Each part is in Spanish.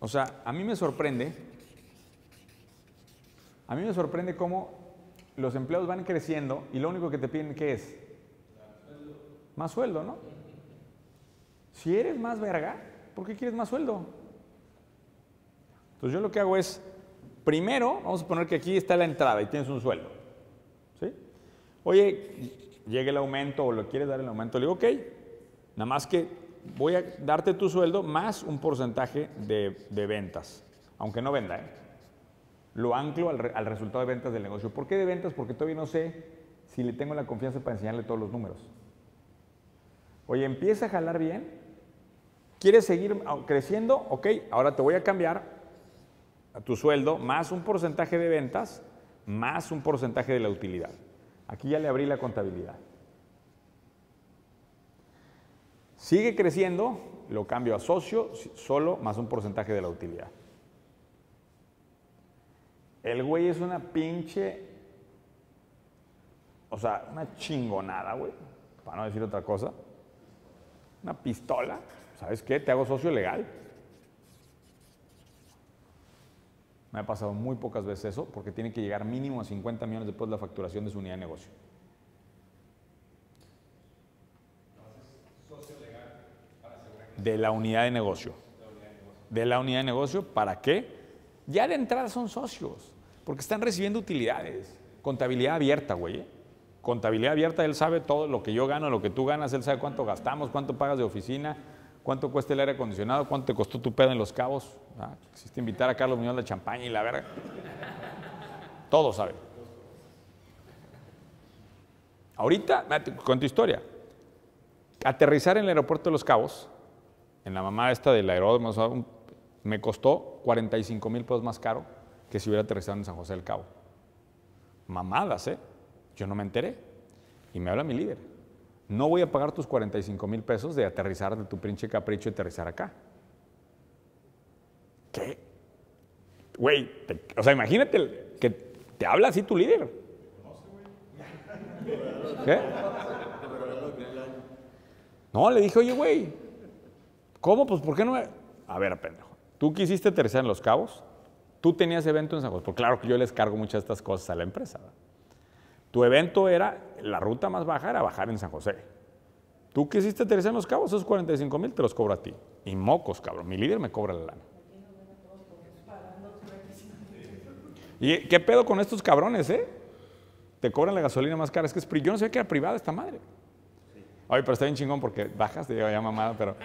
O sea, a mí me sorprende cómo los empleados van creciendo y lo único que te piden, ¿qué es? Más sueldo, ¿no? Si eres más verga, ¿por qué quieres más sueldo? Entonces yo lo que hago es, primero, vamos a poner que aquí está la entrada y tienes un sueldo, ¿sí? Oye, llega el aumento o lo quieres dar el aumento, le digo, ok, nada más que voy a darte tu sueldo más un porcentaje de ventas, aunque no venda, ¿eh? Lo anclo al resultado de ventas del negocio. ¿Por qué de ventas? Porque todavía no sé si le tengo la confianza para enseñarle todos los números. Oye, empieza a jalar bien, ¿quieres seguir creciendo? Ok, ahora te voy a cambiar a tu sueldo más un porcentaje de ventas, más un porcentaje de la utilidad. Aquí ya le abrí la contabilidad. Sigue creciendo, lo cambio a socio, solo más un porcentaje de la utilidad. El güey es una pinche, o sea, una chingonada, güey, para no decir otra cosa. Una pistola, ¿sabes qué? Te hago socio legal. Me ha pasado muy pocas veces eso, porque tiene que llegar mínimo a 50 millones después de la facturación de su unidad de negocio. De la unidad de negocio. De la unidad de negocio, ¿para qué? Ya de entrada son socios, porque están recibiendo utilidades. Contabilidad abierta, güey. Contabilidad abierta, él sabe todo lo que yo gano, lo que tú ganas, él sabe cuánto gastamos, cuánto pagas de oficina, cuánto cuesta el aire acondicionado, cuánto te costó tu pedo en Los Cabos. ¿Ah? Quisiste invitar a Carlos Muñoz de champaña y la verga. Todo sabe. Ahorita, con tu historia, aterrizar en el aeropuerto de Los Cabos, en la mamá esta del aeródromo, me costó 45,000 pesos más caro que si hubiera aterrizado en San José del Cabo. Mamadas, ¿eh? Yo no me enteré. Y me habla mi líder. No voy a pagar tus 45,000 pesos de aterrizar de tu pinche capricho y aterrizar acá. ¿Qué? Güey, o sea, imagínate que te habla así tu líder. ¿Qué? No, le dije, oye, güey, ¿cómo? Pues, ¿por qué no me...? A ver, pendejo, tú quisiste aterrizar en Los Cabos, tú tenías evento en San José, porque claro que yo les cargo muchas de estas cosas a la empresa, ¿verdad? Tu evento era, la ruta más baja era bajar en San José. Tú quisiste aterrizar en Los Cabos, esos 45,000 te los cobro a ti. Y mocos, cabrón, mi líder me cobra la lana. ¿Y qué pedo con estos cabrones, eh? Te cobran la gasolina más cara, es que es, yo no sabía que era privada esta madre. Oye, pero está bien chingón porque bajas, te digo ya mamada, pero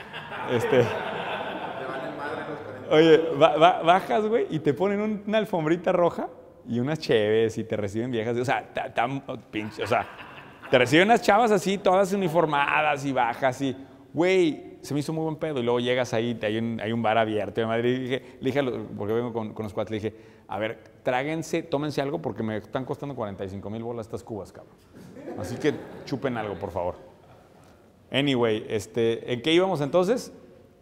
oye, bajas, güey, y te ponen una alfombrita roja y unas cheves y te reciben viejas, o sea, pinche, o sea, te reciben unas chavas así, todas uniformadas y bajas y, güey, se me hizo muy buen pedo. Y luego llegas ahí, hay un bar abierto, y le dije porque vengo con los cuates, le dije, a ver, tráguense, tómense algo porque me están costando 45,000 bolas estas cubas, cabrón. Así que chupen algo, por favor. Anyway, ¿en qué íbamos entonces?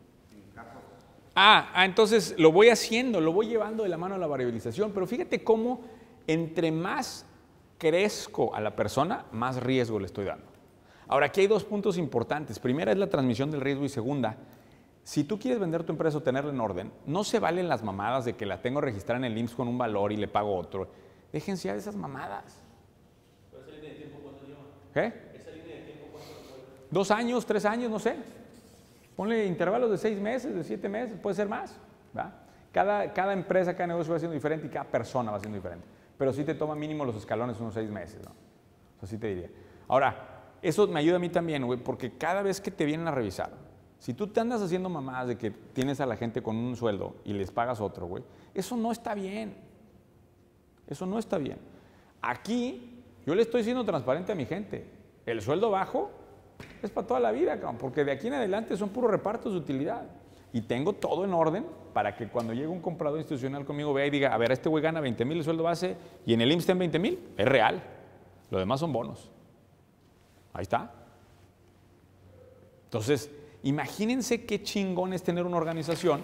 Entonces lo voy haciendo, lo voy llevando de la mano a la variabilización, pero fíjate cómo entre más crezco a la persona, más riesgo le estoy dando. Ahora, aquí hay dos puntos importantes. Primera es la transmisión del riesgo y segunda, si tú quieres vender tu empresa o tenerla en orden, no se valen las mamadas de que la tengo registrada en el IMSS con un valor y le pago otro. Déjense ya de esas mamadas. ¿Pero esa línea de tiempo cuánto lleva? ¿Qué? ¿Esa línea de tiempo cuánto lleva? 2 años, 3 años, no sé. Ponle intervalos de 6 meses, de 7 meses, puede ser más. ¿Va? Cada empresa, cada negocio va siendo diferente y cada persona va siendo diferente. Pero sí te toma mínimo los escalones unos 6 meses, ¿no? Eso sí te diría. Ahora, eso me ayuda a mí también, güey, porque cada vez que te vienen a revisar, si tú te andas haciendo mamadas de que tienes a la gente con un sueldo y les pagas otro, güey, eso no está bien. Eso no está bien. Aquí, yo le estoy siendo transparente a mi gente. El sueldo bajo es para toda la vida, cabrón, porque de aquí en adelante son puros repartos de utilidad. Y tengo todo en orden para que cuando llegue un comprador institucional conmigo vea y diga, a ver, este güey gana 20,000 el sueldo base y en el IMSS está en 20,000, es real. Lo demás son bonos. Ahí está. Entonces, imagínense qué chingón es tener una organización.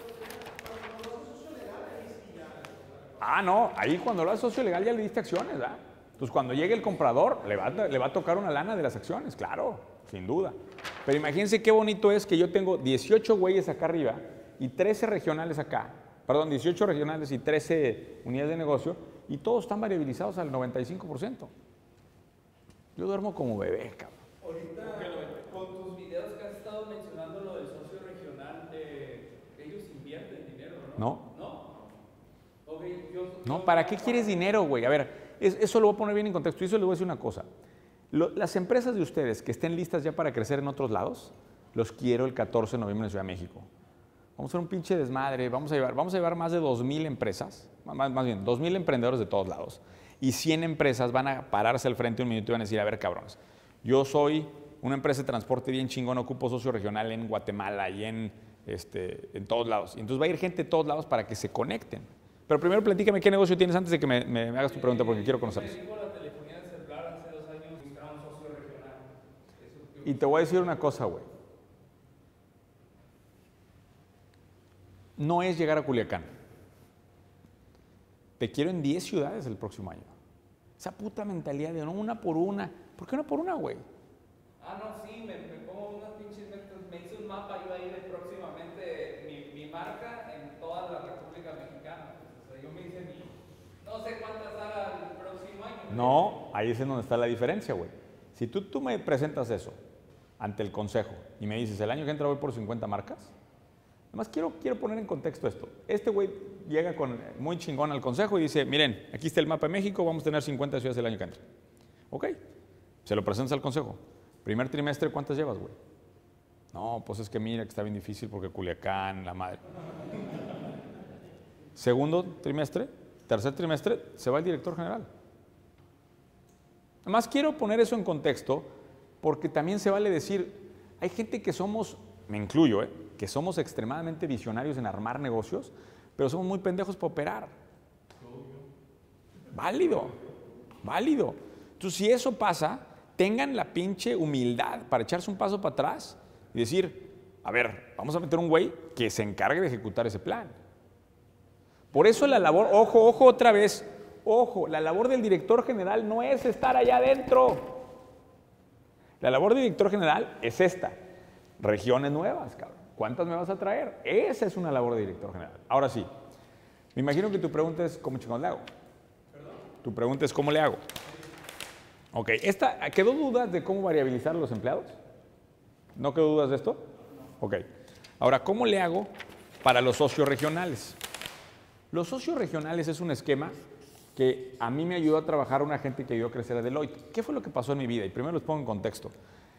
No, ahí cuando lo haces socio legal ya le diste acciones, ¿verdad? Entonces, cuando llegue el comprador, le va a tocar una lana de las acciones, claro, sin duda. Pero imagínense qué bonito es que yo tengo 18 güeyes acá arriba y 13 regionales acá. Perdón, 18 regionales y 13 unidades de negocio, y todos están variabilizados al 95%. Yo duermo como bebé, cabrón. Ahorita, con tus videos que has estado mencionando lo del socio regional, ellos invierten dinero, ¿no? ¿No? Okay, No, ¿para qué quieres dinero, güey? A ver, eso lo voy a poner bien en contexto. Y eso les voy a decir una cosa. Las empresas de ustedes que estén listas ya para crecer en otros lados, los quiero el 14 de noviembre en Ciudad de México. Vamos a hacer un pinche desmadre. Vamos a llevar más de 2,000 empresas, más bien 2,000 emprendedores de todos lados. Y 100 empresas van a pararse al frente un minuto y van a decir, a ver, cabrones, yo soy una empresa de transporte bien chingón, ocupo socio regional en Guatemala y en todos lados. Y entonces va a ir gente de todos lados para que se conecten. Pero primero platícame qué negocio tienes antes de que me hagas tu pregunta, porque quiero conocerlos. Me dedico a la telefonía celular, hace 2 años buscaba un socio regional. Y te voy a decir una cosa, güey. No es llegar a Culiacán. Te quiero en 10 ciudades el próximo año. Esa puta mentalidad de no una por una. ¿Por qué una por una, güey? Ah, no, sí, me pongo unas pinches metas. Me hice un mapa, iba a ir próximamente mi marca en toda la República Mexicana. O sea, yo me hice no sé cuántas haga el próximo año. No, ahí es donde está la diferencia, güey. Si tú me presentas eso ante el consejo y me dices, el año que entra voy por 50 marcas, además quiero poner en contexto esto. Este güey llega muy chingón al consejo y dice, miren, aquí está el mapa de México, vamos a tener 50 ciudades el año que entra. Ok, se lo presentas al consejo. Primer trimestre, ¿cuántas llevas, güey? No, pues es que mira que está bien difícil porque Culiacán, la madre. Segundo trimestre, tercer trimestre, se va el director general. Además quiero poner eso en contexto porque también se vale decir, hay gente que somos, me incluyo, que somos extremadamente visionarios en armar negocios, pero somos muy pendejos para operar. Válido, válido. Entonces, si eso pasa, tengan la pinche humildad para echarse un paso para atrás y decir, a ver, vamos a meter un güey que se encargue de ejecutar ese plan. Por eso la labor, ojo otra vez, ojo, la labor del director general no es estar allá adentro. La labor del director general es esta, regiones nuevas, cabrón. ¿Cuántas me vas a traer? Esa es una labor de director general. Ahora sí, me imagino que tu pregunta es, ¿cómo chingados le hago? ¿Perdón? Tu pregunta es, ¿cómo le hago? Ok, ¿quedó dudas de cómo variabilizar a los empleados? ¿No quedó dudas de esto? Ok. Ahora, ¿cómo le hago para los socios regionales? Los socios regionales es un esquema que a mí me ayudó a trabajar una gente que ayudó a crecer a Deloitte. ¿Qué fue lo que pasó en mi vida? Y primero los pongo en contexto.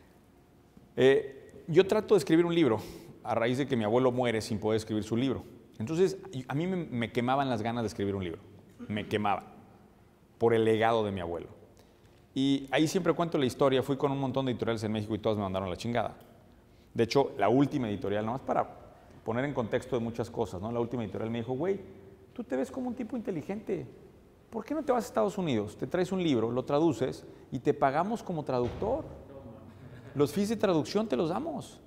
Yo trato de escribir un libro a raíz de que mi abuelo muere sin poder escribir su libro. Entonces, a mí me quemaban las ganas de escribir un libro. Me quemaban por el legado de mi abuelo. Y ahí siempre cuento la historia. Fui con un montón de editoriales en México y todas me mandaron a la chingada. De hecho, la última editorial, nomás para poner en contexto de muchas cosas, ¿no? La última editorial me dijo, güey, tú te ves como un tipo inteligente. ¿Por qué no te vas a Estados Unidos? Te traes un libro, lo traduces y te pagamos como traductor. Los fees de traducción te los damos.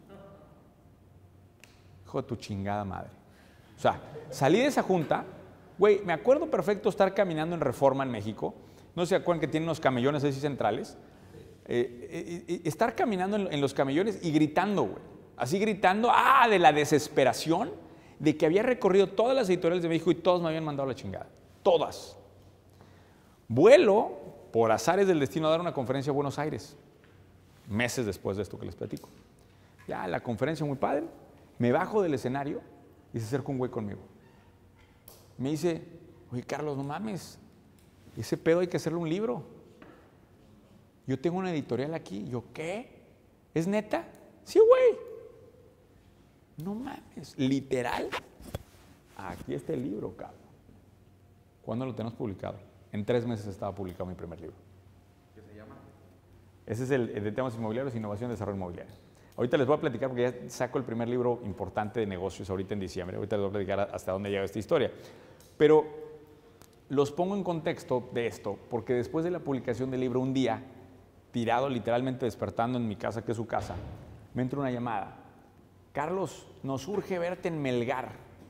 Hijo de tu chingada madre. O sea, salí de esa junta, güey, me acuerdo perfecto estar caminando en Reforma en México. No se acuerdan que tienen unos camellones así centrales. Estar caminando en los camellones y gritando, güey. Así gritando, de la desesperación de que había recorrido todas las editoriales de México y todos me habían mandado a la chingada. Todas. Vuelo, por azares del destino, a dar una conferencia a Buenos Aires. Meses después de esto que les platico. Ya, la conferencia muy padre. Me bajo del escenario y se acerca un güey conmigo. Me dice, oye, Carlos, no mames. Ese pedo hay que hacerle un libro. Yo tengo una editorial aquí. Yo, ¿qué? ¿Es neta? Sí, güey. No mames. Literal. Aquí está el libro, cabrón. ¿Cuándo lo tenemos publicado? En 3 meses estaba publicado mi primer libro. ¿Qué se llama? Ese es el de temas inmobiliarios, innovación y desarrollo inmobiliario. Ahorita les voy a platicar porque ya saco el primer libro importante de negocios ahorita en diciembre. Ahorita les voy a platicar hasta dónde llega esta historia. Pero los pongo en contexto de esto porque después de la publicación del libro, un día, tirado literalmente despertando en mi casa, que es su casa, me entra una llamada. Carlos, nos urge verte en Melgar.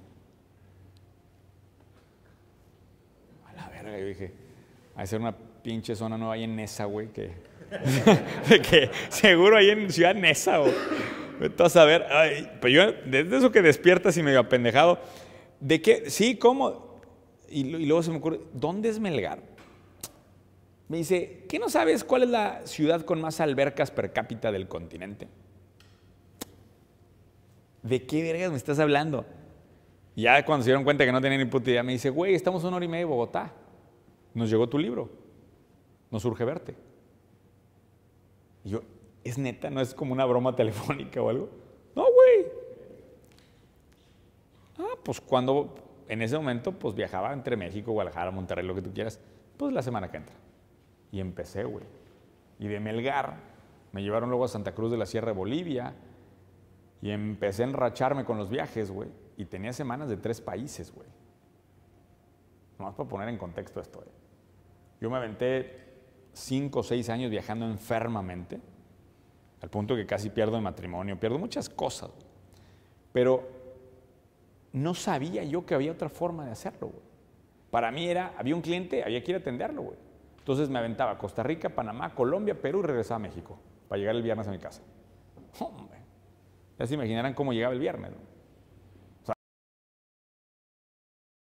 A la verga, yo dije, a ser una pinche zona nueva ahí en Nesa, güey, que seguro ahí en Ciudad Nesa, güey. Vete a saber. Ay, pero yo, desde eso que despiertas y medio apendejado, ¿de qué? Sí, ¿cómo? Y luego se me ocurre, ¿dónde es Melgar? Me dice, ¿qué no sabes cuál es la ciudad con más albercas per cápita del continente? ¿De qué vergas me estás hablando? Y ya cuando se dieron cuenta que no tenía ni puta idea, me dice, güey, estamos a 1 hora y media de Bogotá. Nos llegó tu libro. Nos urge verte. Y yo, ¿es neta? ¿No es como una broma telefónica o algo? No, güey. Ah, pues cuando, en ese momento, pues viajaba entre México, Guadalajara, Monterrey, lo que tú quieras, pues la semana que entra. Y empecé, güey. Y de Melgar me llevaron luego a Santa Cruz de la Sierra de Bolivia y empecé a enracharme con los viajes, güey. Y tenía semanas de 3 países, güey. Nomás para poner en contexto esto, güey. Yo me aventé 5 o 6 años viajando enfermamente, al punto que casi pierdo el matrimonio, pierdo muchas cosas, güey. Pero no sabía yo que había otra forma de hacerlo, güey. Para mí había un cliente, había que ir a atenderlo, güey. Entonces me aventaba Costa Rica, Panamá, Colombia, Perú y regresaba a México para llegar el viernes a mi casa. Hombre, ya se imaginarán cómo llegaba el viernes, ¿no?